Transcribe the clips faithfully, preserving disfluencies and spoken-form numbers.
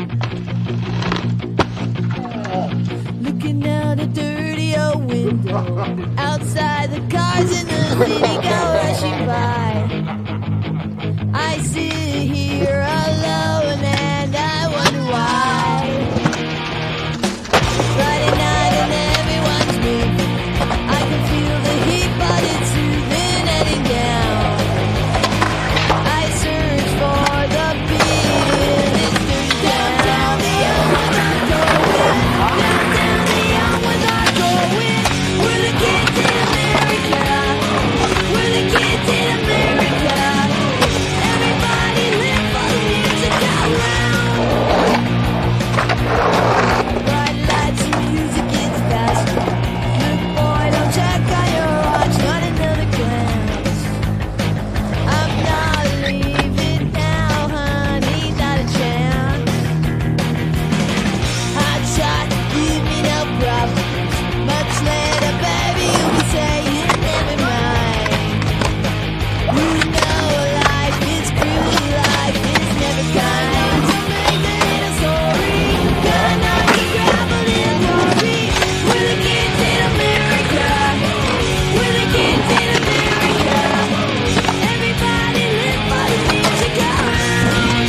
Looking out a dirty old window. Outside the cars in the city go rushing by. I sit here alone and I wonder why. Friday night and everyone's moving. I can feel the heat but it's soothing heading down. I search for the beat in this dirty town. Down the young ones are going. Down, down the young ones are going. We're the kids in America. We're the kids in America. Everybody live for the music around. Bright lights and music gets faster. Look boy, don't check on your watch, not another glance. I'm not leaving now, honey, not a chance. Hot shot, give me no problems. Much later, baby, you'll be saying never mind. You know life is cruel, life is never kind. So make a little story, gonna not be traveled in glory. We're the kids in America. We're the kids in America. Everybody live for the music around.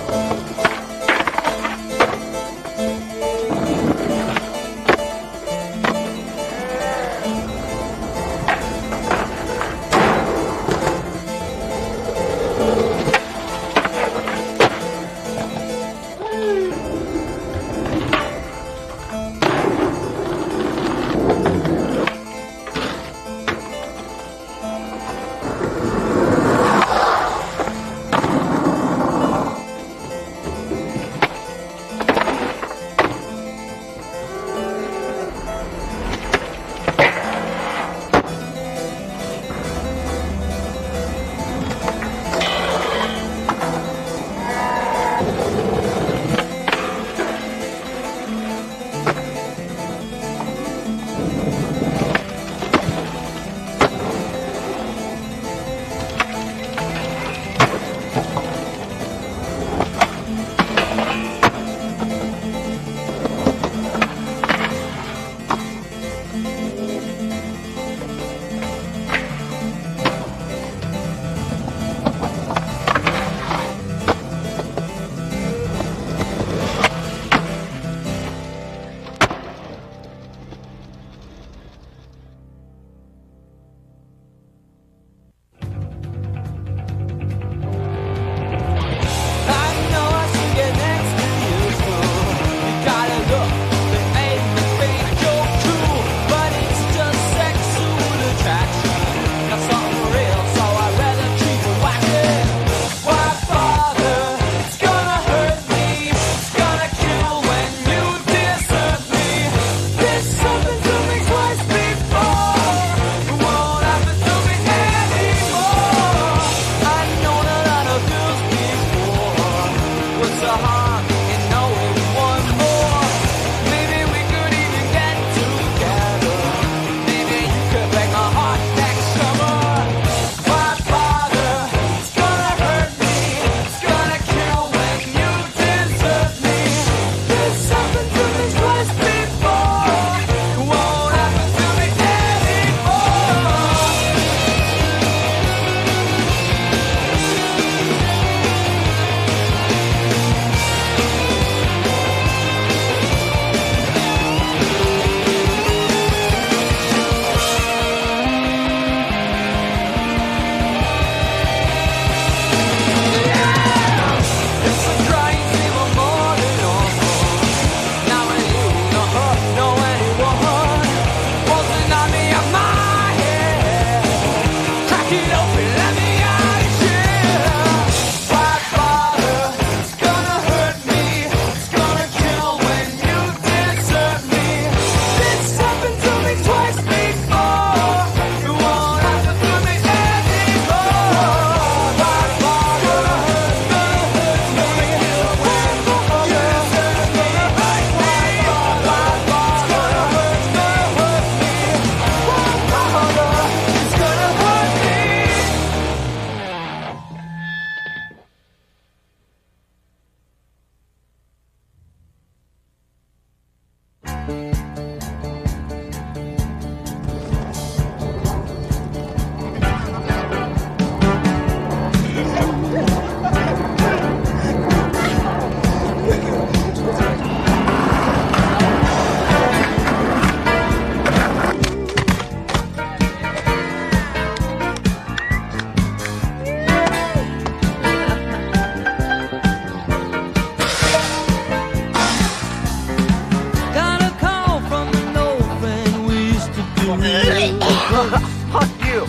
Fuck you.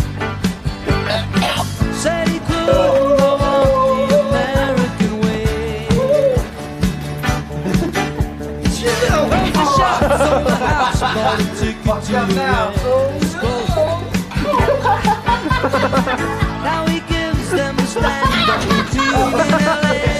Said he couldn't go on the American way. Heard the shots on the house, bought a ticket to the West Coast. Now he gives them a stand-up to in L A.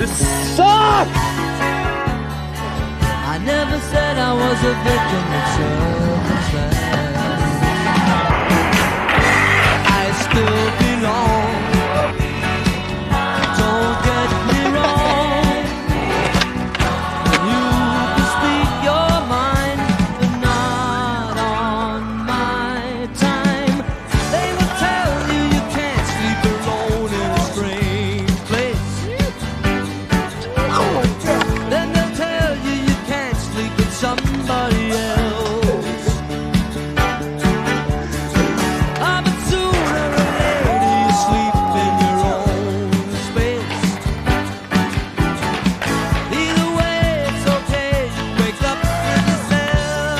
This sucks! I never said I was a victim of circumstance. I still belong. Don't get me wrong. You can speak your mind, but not on my time. They will tell you you can't sleep alone in a strange place. Then they'll tell you you can't sleep with somebody else. Ah, but sooner or later you sleep in your own space. Either way, it's okay. You wake up in the cell.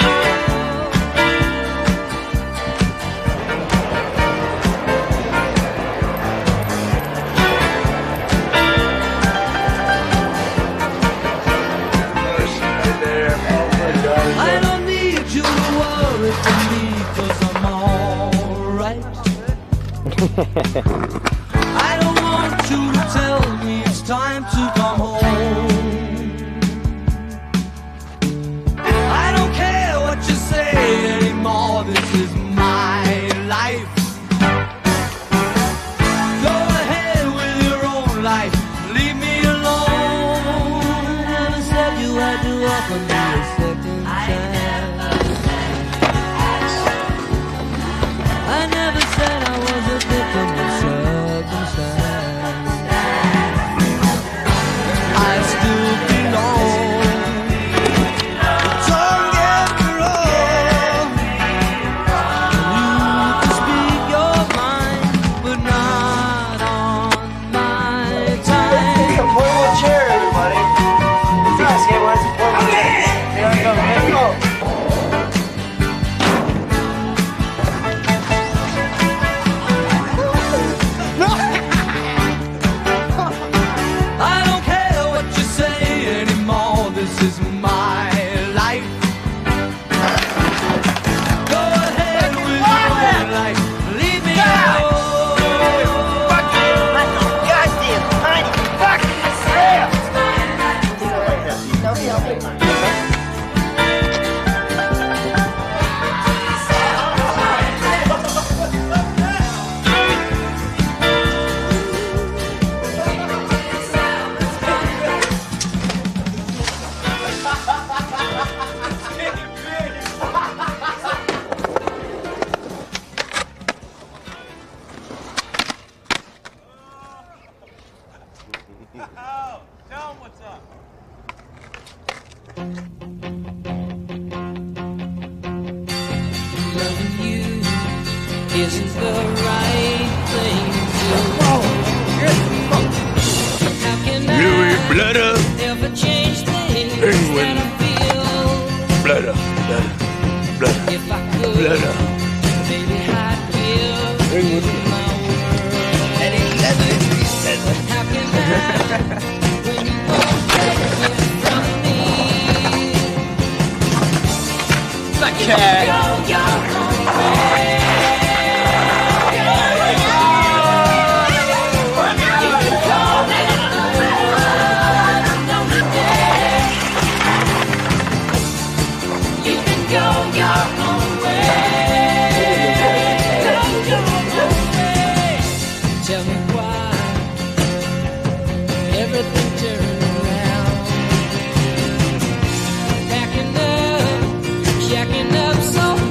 I don't need you to worry for me, 'cause I'm alright. I don't want you to tell me it's time to come home. I don't care what you say anymore, this is my life. Go ahead with your own life, leave me alone. Never said you had to offer me a second chance. I never said I was a victim of circumstance. I still belong. Don't get me wrong. You can speak your mind, but not on my time. Hey, a portable chair, everybody. It's not a skateboard, it's a portable chair. Here we go, let's go. I don't care what you say anymore, this is my life. Go ahead with your own life, leave me alone. Goddamn tiny fucking crap! Tell him what's up. Loving you isn't the right thing to do. How can Louis I Bladder, ever change things Penguin. that I feel? Bladder, Bladder, Bladder, If I could, Bladder. baby, I'd give Penguin. you my word. How can I, when you won't take it from me? Go your own way. You can go your own way. Go your own way. Tell me why everything turned around. Backing up, jacking up so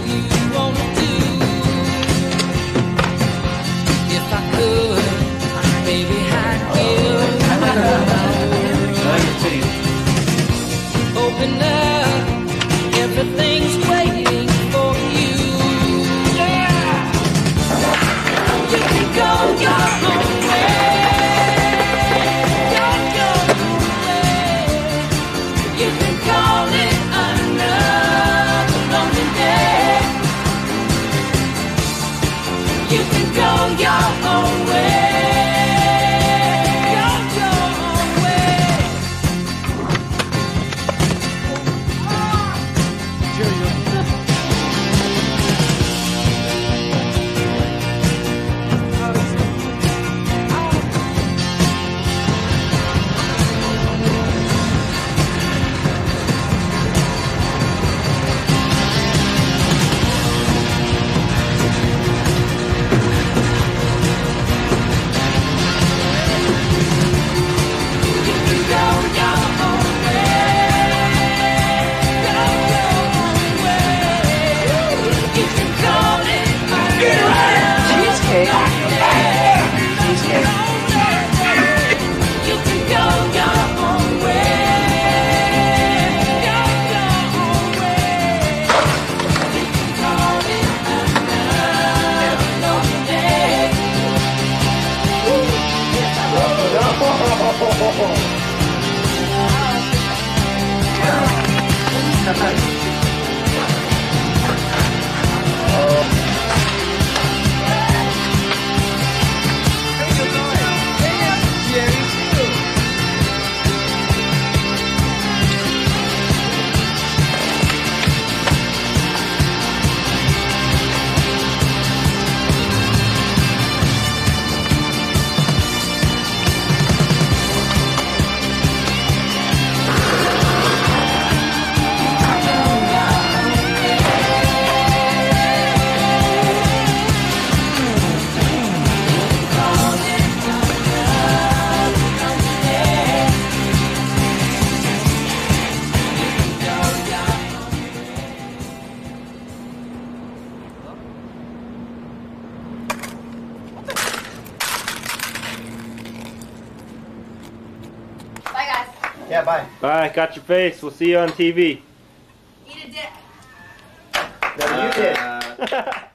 Yeah, bye. Bye. Got your face. We'll see you on T V. Eat a dick. No, you did. Uh,